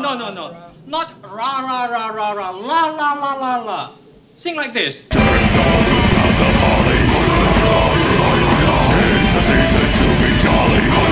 no. Not ra, ra, ra, ra, ra, la, la, la, la, la. Sing like this. 10,000 pounds of holly. 'Tis the season to be jolly.